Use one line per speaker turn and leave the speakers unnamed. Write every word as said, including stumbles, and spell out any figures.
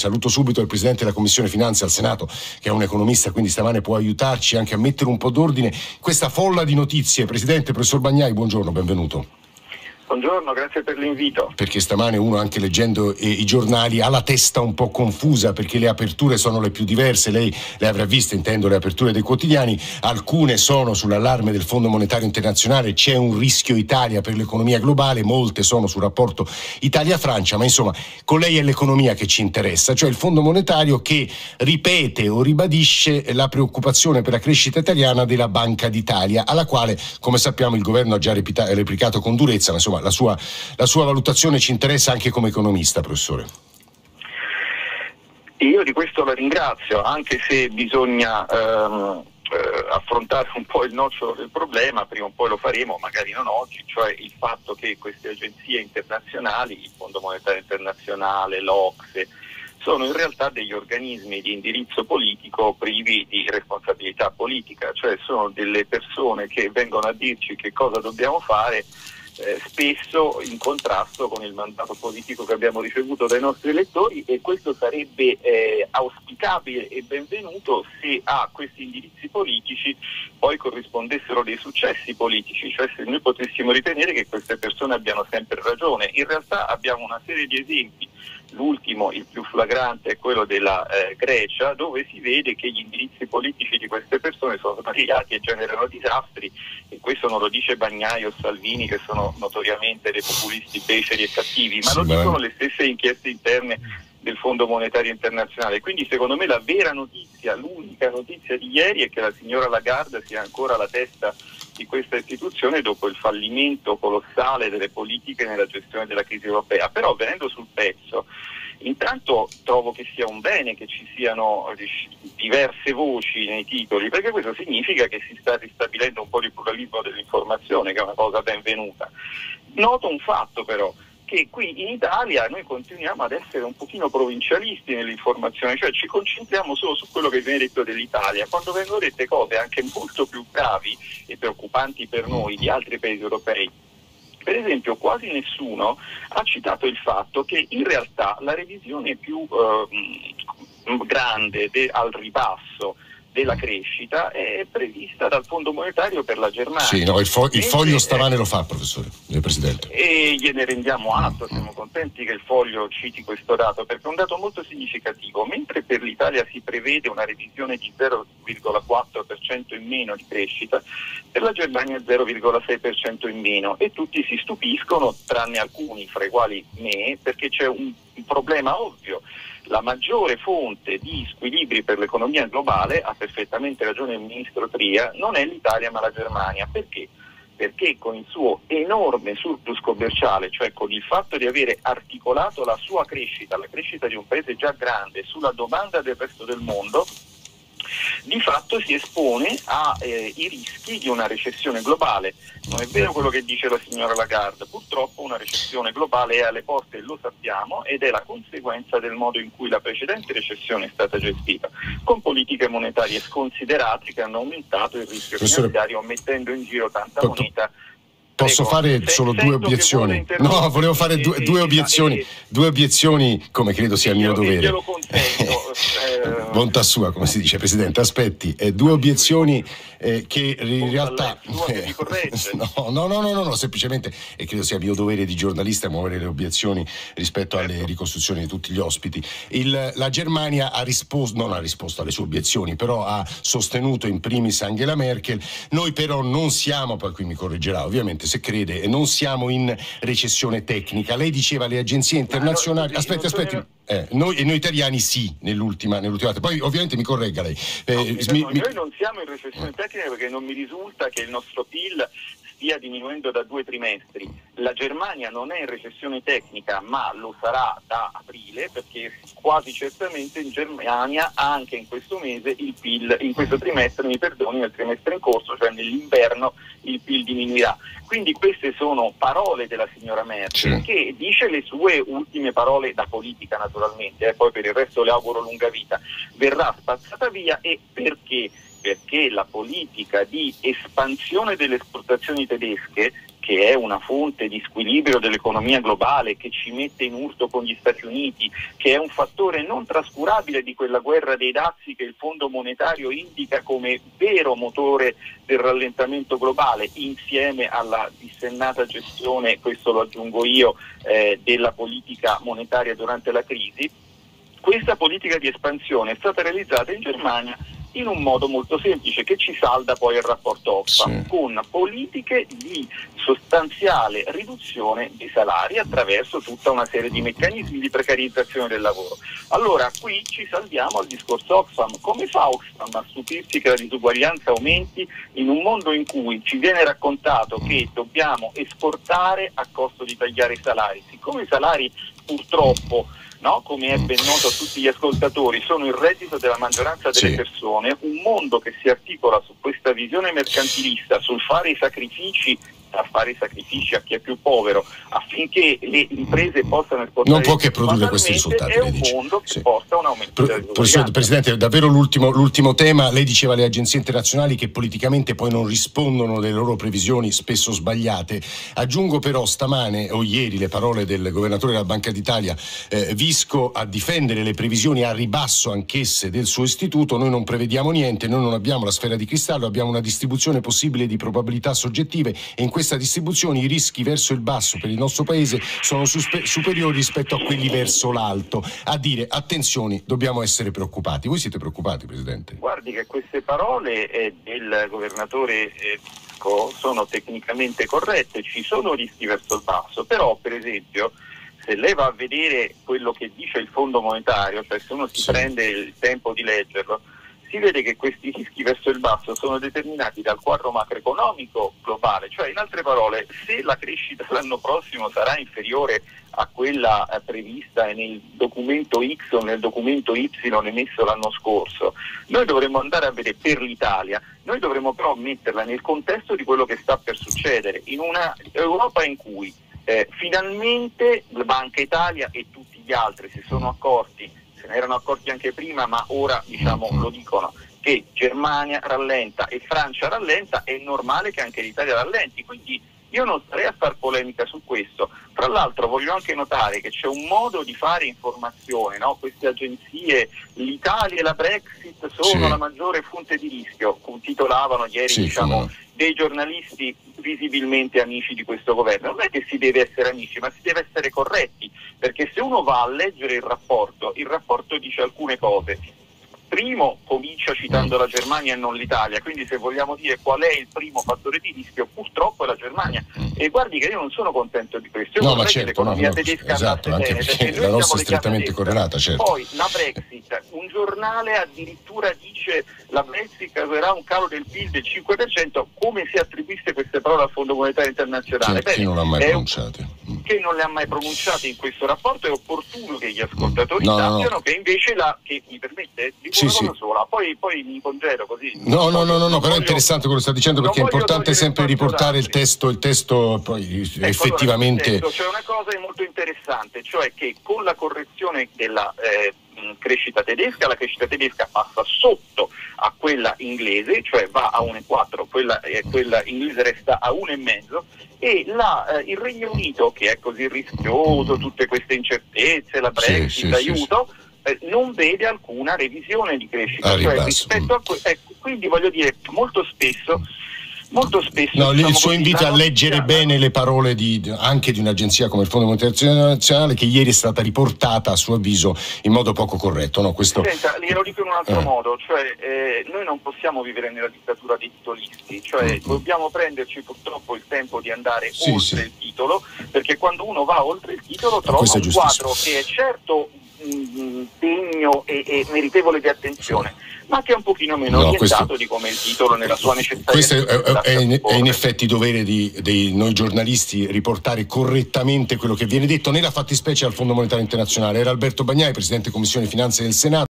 saluto subito il Presidente della Commissione Finanze al Senato, che è un economista, quindi stamane può aiutarci anche a mettere un po' d'ordine in questa folla di notizie. Presidente, professor Bagnai, buongiorno, benvenuto.
Buongiorno, grazie per l'invito.
Perché stamane uno, anche leggendo eh, i giornali, ha la testa un po' confusa perché le aperture sono le più diverse. Lei le avrà viste, intendo, le aperture dei quotidiani. Alcune sono sull'allarme del Fondo Monetario Internazionale, c'è un rischio Italia per l'economia globale, molte sono sul rapporto Italia-Francia, ma insomma con lei è l'economia che ci interessa, cioè il Fondo Monetario che ripete o ribadisce la preoccupazione per la crescita italiana della Banca d'Italia, alla quale, come sappiamo, il governo ha già repita- replicato con durezza, ma insomma La sua, la sua valutazione ci interessa anche come economista, professore.
Io di questo la ringrazio, anche se bisogna ehm, eh, affrontare un po' il nocciolo del problema, prima o poi lo faremo, magari non oggi, cioè il fatto che queste agenzie internazionali, il Fondo Monetario Internazionale, l'O C S E, sono in realtà degli organismi di indirizzo politico privi di responsabilità politica, cioè sono delle persone che vengono a dirci che cosa dobbiamo fare, Eh, spesso in contrasto con il mandato politico che abbiamo ricevuto dai nostri elettori, e questo sarebbe eh, auspicabile e benvenuto se a questi indirizzi politici poi corrispondessero dei successi politici, cioè se noi potessimo ritenere che queste persone abbiano sempre ragione. In realtà abbiamo una serie di esempi, l'ultimo, il più flagrante, è quello della eh, Grecia, dove si vede che gli indirizzi politici di queste persone sono sbagliati e generano disastri, e questo non lo dice Bagnai o Salvini, che sono notoriamente dei populisti beceri e cattivi, ma
sì,
lo
beh.
dicono le stesse inchieste interne del Fondo Monetario Internazionale. Quindi secondo me la vera notizia, l'unica notizia di ieri, è che la signora Lagarde sia ancora alla testa di questa istituzione dopo il fallimento colossale delle politiche nella gestione della crisi europea. Però, venendo sul pezzo, intanto trovo che sia un bene che ci siano diverse voci nei titoli, perché questo significa che si sta ristabilendo un po' di pluralismo dell'informazione, che è una cosa benvenuta. Noto un fatto però, che qui in Italia noi continuiamo ad essere un pochino provincialisti nell'informazione, cioè ci concentriamo solo su quello che viene detto dell'Italia, quando vengono dette cose anche molto più gravi e preoccupanti per noi di altri paesi europei. Per esempio, quasi nessuno ha citato il fatto che in realtà la revisione più eh, grande de- al ribasso della crescita è prevista dal Fondo Monetario per la Germania.
Sì, no, il, fo- il foglio
Mentre,
stamane lo fa, professore, il Presidente.
E gliene rendiamo atto, siamo contenti che il foglio citi questo dato, perché è un dato molto significativo. Mentre per l'Italia si prevede una revisione di zero virgola quattro per cento in meno di crescita, per la Germania zero virgola sei per cento in meno, e tutti si stupiscono, tranne alcuni, fra i quali me, perché c'è un, un problema ovvio. La maggiore fonte di squilibri per l'economia globale, ha perfettamente ragione il ministro Tria, non è l'Italia ma la Germania. Perché? Perché con il suo enorme surplus commerciale, cioè con il fatto di avere articolato la sua crescita, la crescita di un paese già grande, sulla domanda del resto del mondo, di fatto si espone ai eh, rischi di una recessione globale. Non è vero quello che dice la signora Lagarde, purtroppo una recessione globale è alle porte, e lo sappiamo, ed è la conseguenza del modo in cui la precedente recessione è stata gestita, con politiche monetarie sconsiderate che hanno aumentato il rischio
Professore,
finanziario, mettendo in giro tanta
po-
moneta.
Posso
Prego.
fare
Se-
solo due obiezioni? No, volevo fare due, due obiezioni, due obiezioni, come credo sia il mio dovere.
Glielo consento. eh,
Bontà sua, come si dice, Presidente. Aspetti, eh, due obiezioni eh, che in realtà
eh,
no, no, no, no, no, no, semplicemente, e credo sia mio dovere di giornalista muovere le obiezioni rispetto alle
certo.
ricostruzioni di tutti gli ospiti. Il, la Germania ha risposto, non ha risposto alle sue obiezioni, però ha sostenuto in primis Angela Merkel. Noi però non siamo, poi qui mi correggerà ovviamente se crede, non siamo in recessione tecnica. Lei diceva le agenzie internazionali. No, aspetti, aspetti. Eh, noi, e noi italiani sì, nell'ultima, nell'ultima poi ovviamente mi corregga lei. Eh,
no,
mi,
noi mi... non siamo in recessione tecnica, perché non mi risulta che il nostro P I L stia diminuendo da due trimestri. La Germania non è in recessione tecnica, ma lo sarà da aprile, perché quasi certamente in Germania anche in questo mese il P I L, in questo trimestre, mi perdoni, nel trimestre in corso, cioè nell'inverno, il P I L diminuirà. Quindi queste sono parole della signora Merkel, sì, che dice le sue ultime parole da politica naturalmente, eh, poi per il resto le auguro lunga vita. Verrà spazzata via. E perché? Perché la politica di espansione delle esportazioni tedesche, che è una fonte di squilibrio dell'economia globale, che ci mette in urto con gli Stati Uniti, che è un fattore non trascurabile di quella guerra dei dazi che il Fondo monetario indica come vero motore del rallentamento globale, insieme alla dissennata gestione, questo lo aggiungo io, eh, della politica monetaria durante la crisi. Questa politica di espansione è stata realizzata in Germania in un modo molto semplice, che ci salda poi il rapporto Oxfam, sì, con politiche di sostanziale riduzione dei salari attraverso tutta una serie di meccanismi di precarizzazione del lavoro. Allora qui ci salviamo al discorso Oxfam. Come fa Oxfam a stupirsi che la disuguaglianza aumenti in un mondo in cui ci viene raccontato che dobbiamo esportare a costo di tagliare i salari? Siccome i salari purtroppo, no, come è ben noto a tutti gli ascoltatori, sono il reddito della maggioranza delle sì. persone, un mondo che si articola su questa visione mercantilista, sul fare i sacrifici, a fare i sacrifici a chi è più povero, affinché le imprese possano esportare.
Non può che produrre questi risultati.
È un mondo che sì. porta a un aumento
Pro,
della
Presidente, Presidente, davvero l'ultimo, l'ultimo tema. Lei diceva le agenzie internazionali che politicamente poi non rispondono delle loro previsioni spesso sbagliate. Aggiungo però stamane o ieri le parole del governatore della Banca d'Italia, eh, Visco, a difendere le previsioni a ribasso anch'esse del suo istituto. Noi non prevediamo niente, noi non abbiamo la sfera di cristallo, abbiamo una distribuzione possibile di probabilità soggettive e in questa distribuzione i rischi verso il basso per il nostro paese sono superiori rispetto a quelli verso l'alto. A dire attenzione, dobbiamo essere preoccupati. Voi siete preoccupati, Presidente?
Guardi che queste parole eh, del governatore eh, Visco sono tecnicamente corrette, ci sono rischi verso il basso, però per esempio se lei va a vedere quello che dice il Fondo monetario, cioè se uno si sì. prende il tempo di leggerlo, si vede che questi rischi verso il basso sono determinati dal quadro macroeconomico globale, cioè in altre parole, se la crescita l'anno prossimo sarà inferiore a quella prevista nel documento X o nel documento Y emesso l'anno scorso, noi dovremmo andare a vedere per l'Italia, noi dovremmo però metterla nel contesto di quello che sta per succedere, in una Europa in cui eh, finalmente la Banca Italia e tutti gli altri si sono accorti, se ne erano accorti anche prima, ma ora diciamo lo dicono, che Germania rallenta e Francia rallenta, è normale che anche l'Italia rallenti, quindi io non starei a far polemica su questo. Tra l'altro voglio anche notare che c'è un modo di fare informazione, no? Queste agenzie, l'Italia e la Brexit sono sì. la maggiore fonte di rischio, titolavano ieri sì, diciamo, dei giornalisti visibilmente amici di questo governo. Non è che si deve essere amici, ma si deve essere corretti, perché se uno va a leggere il rapporto, il rapporto dice alcune cose. Primo, comincia citando la Germania e non l'Italia, quindi se vogliamo dire qual è il primo fattore di rischio, purtroppo è la Germania. E guardi che io non sono contento di questo. Io
no, ma certo, l'economia no, no, tedesca esatto, anche bene, perché, perché la nostra è strettamente correlata, certo.
Poi la Brexit, un giornale addirittura dice la Brexit causerà un calo del P I L del cinque per cento, come se attribuisse queste parole al Fondo monetario internazionale.
Chi, chi non l'ha mai pronunciate?
Che non le ha mai pronunciate in questo rapporto. È opportuno che gli ascoltatori
no,
sappiano
no.
che invece la, che mi permette, dico
sì,
una cosa
sì.
sola, poi, poi mi congedo così.
No, no, no, no, no, però voglio, è interessante quello che sta dicendo, perché è importante sempre riportare il testo, il testo poi ecco, effettivamente.
Allora, c'è una cosa molto interessante, cioè che con la correzione della eh, crescita tedesca, la crescita tedesca passa sotto a quella inglese, cioè va a uno virgola quattro, quella, eh, quella inglese resta a uno virgola cinque, e la, eh, il Regno Unito, che è così rischioso, tutte queste incertezze, la Brexit, sì, sì, aiuto, sì, sì. Eh, non vede alcuna revisione di crescita,
ah,
cioè, rispetto a que- ecco, quindi voglio dire, molto spesso Molto spesso
no,
diciamo
il suo
così,
invito a leggere bene le parole di, anche di un'agenzia come il Fondo monetario internazionale, che ieri è stata riportata a suo avviso in modo poco corretto, no? Questo...
Senta, glielo dico in un altro
eh.
modo, cioè eh, noi non possiamo vivere nella dittatura dei titolisti, cioè mm-hmm. dobbiamo prenderci purtroppo il tempo di andare sì, oltre sì. il titolo, perché quando uno va oltre il titolo trova un giustissimo. quadro che è certo mh, degno e, e meritevole di attenzione, sì. ma che è un pochino meno no, orientato questo, di come il titolo nella sua necessità.
Questo è, è, in, è in effetti dovere di, di noi giornalisti riportare correttamente quello che viene detto, nella fattispecie al Fondo monetario internazionale. Era Alberto Bagnai, Presidente Commissione Finanze del Senato.